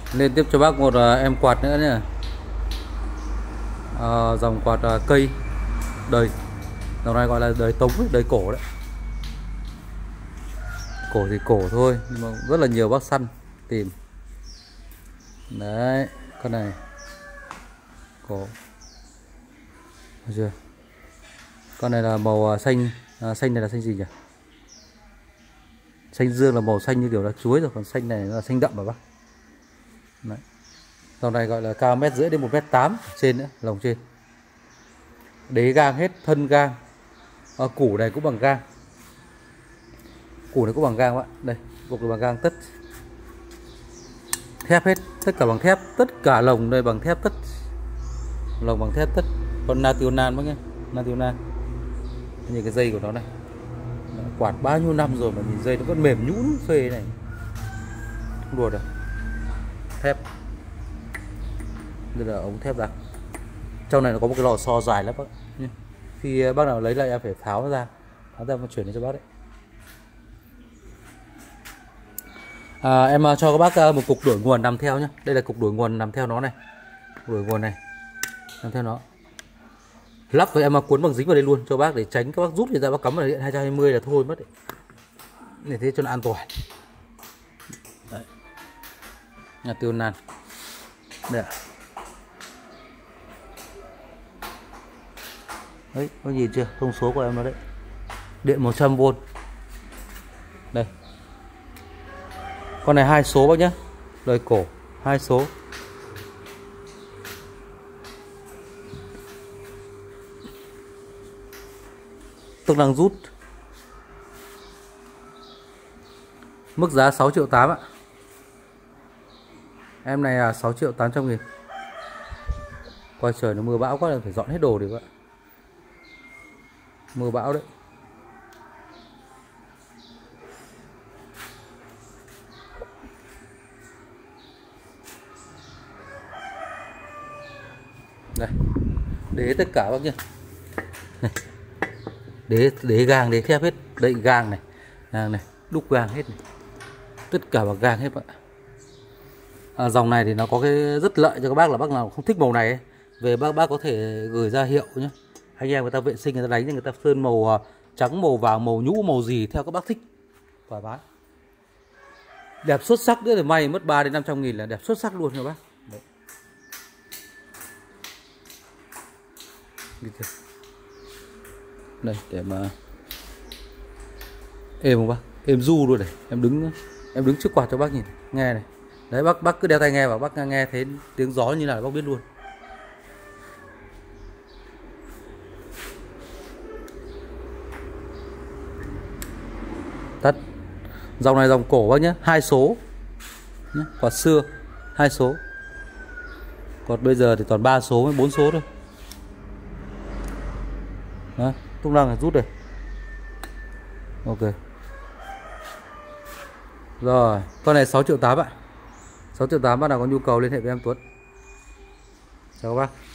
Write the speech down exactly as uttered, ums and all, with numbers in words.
Lên tiếp cho bác một uh, em quạt nữa nhá. Uh, dòng quạt uh, cây đời, dòng này gọi là đời Tống ấy, đời cổ đấy. Cổ thì cổ thôi nhưng mà rất là nhiều bác săn tìm. Đấy, con này cổ. Thấy chưa? Con này là màu uh, xanh, uh, xanh này là xanh gì nhỉ? Xanh dương là màu xanh như kiểu là chuối rồi, còn xanh này là xanh đậm mà bác. Đấy. Dòng này gọi là cao mét rưỡi đến một mét tám trên nữa, lồng trên. Đế gang hết, thân gang. À, củ này cũng bằng gang. Củ này cũng bằng gang bạn. Đây, cục này bằng gang tất. Thép hết, tất cả bằng thép, tất cả lồng đây bằng thép tất. Lồng bằng thép tất. Con Nationale bác nhé, Nationale. Nhìn cái dây của nó này. Quạt bao nhiêu năm rồi mà nhìn dây nó vẫn mềm nhũn phê này. Không đùa được. Thép. Đây là ống thép đặc. Trong này nó có một cái lò xo dài lắm bác. Khi bác nào lấy lại em phải tháo nó ra, tháo ra và chuyển đến cho bác đấy. À, em cho các bác một cục đổi nguồn nằm theo nhé. Đây là cục đổi nguồn nằm theo nó này. Đổi nguồn này nằm theo nó. Lắp với em cuốn bằng dính vào đây luôn cho bác để tránh các bác rút thì ra bác cắm vào điện hai trăm hai mươi là thôi mất đấy. Để thế cho nó an toàn. Đấy. Nhà tiêu nan. Đây ạ. Đấy, có nhìn chưa? Thông số của em nó đấy. Điện một trăm vôn. Đây. Con này hai số bác nhé. Đời cổ hai số. Chức năng rút. Mức giá sáu triệu tám ạ. Em này là sáu triệu tám trăm nghìn. Coi trời nó mưa bão quá là phải dọn hết đồ đi ạ. Mưa bão đấy. Đây. Đế tất cả bác nhé. Này. Đế, đế gang, đế thép hết. Đây gang này, gang này, đúc gang hết này. Tất cả bằng gang hết ạ. À, dòng này thì nó có cái rất lợi cho các bác là bác nào không thích màu này ấy. Về bác bác có thể gửi ra hiệu nhé. Anh em người ta vệ sinh, người ta đánh, người ta sơn màu trắng, màu vàng, màu nhũ, màu gì theo các bác thích. Thoải mái. Đẹp xuất sắc nữa thì may mất ba đến năm trăm nghìn là đẹp xuất sắc luôn cho bác. Đấy. Đây để mà êm không bác, êm du luôn này. Em đứng em đứng trước quạt cho bác nhìn nghe này. Đấy, bác bác cứ đeo tai nghe vào, bác nghe thấy tiếng gió như nào bác biết luôn. Tắt. Dòng này dòng cổ bác nhé, hai số nhé. Quạt xưa hai số, còn bây giờ thì toàn ba số với bốn số thôi. Đó, công năng là rút đây. Ok. Rồi, con này sáu triệu tám ạ. sáu triệu tám, bác nào có nhu cầu liên hệ với em Tuấn. Chào các bác.